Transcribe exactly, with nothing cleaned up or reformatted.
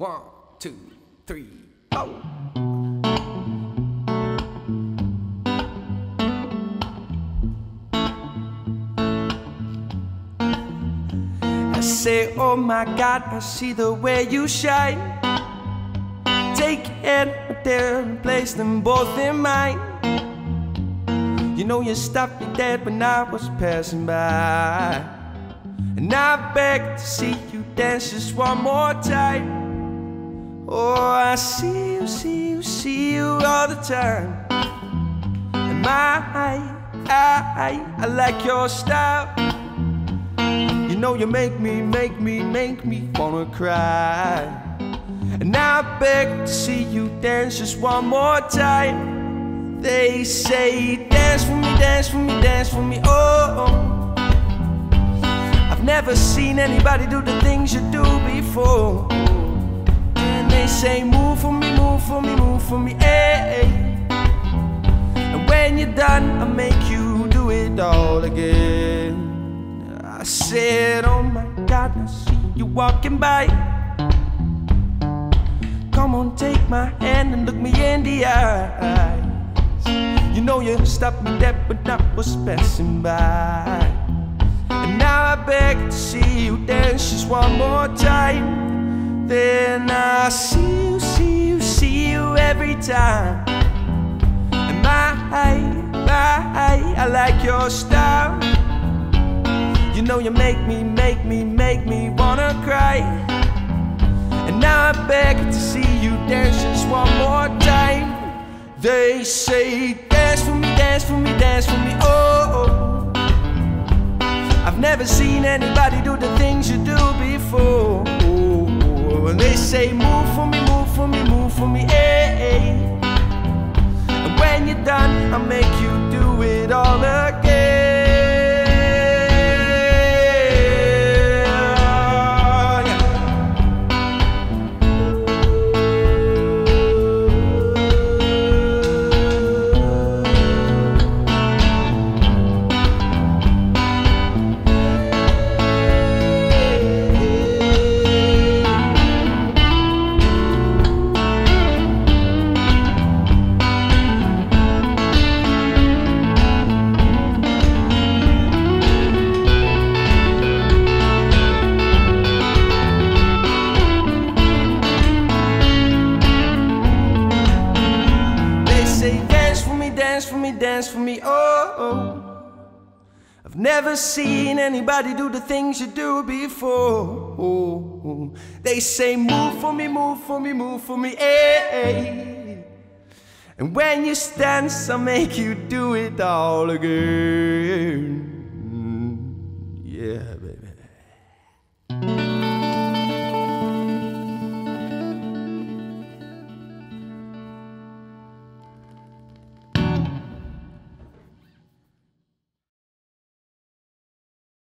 One, two, three, oh. I say, oh my God, I see the way you shine. Take your hand right there and place them both in mine. You know you stopped me dead when I was passing by, and I beg to see you dance just one more time. Oh, I see you, see you, see you all the time. And my, I, I, I like your style. You know you make me, make me, make me wanna cry. And I beg to see you dance just one more time. They say, dance for me, dance for me, dance for me, oh, oh. I've never seen anybody do the things you do before. And they say, move for me, move for me, move for me, hey, hey. And when you're done, I'll make you do it all again. I said, oh my God, I see you walking by. Come on, take my hand and look me in the eyes. You know you stopped me dead when I was passing by. And now I beg to see you dance just one more time. Then I see you, see you, see you every time. And my, my, I like your style. You know you make me, make me, make me wanna cry. And now I beg to see you dance just one more time. They say, dance for me, dance for me, dance for me, oh, oh. I've never seen anybody do the things you do before. Oh, and they say, move for me, move for me, move for me, hey, hey. And when you're done, I'll make you do it all again. Dance for me, dance for me, oh, oh. I've never seen anybody do the things you do before. Oh, oh. They say, move for me, move for me, move for me, hey, hey. And when you dance, I'll make you do it all again. Yeah, baby.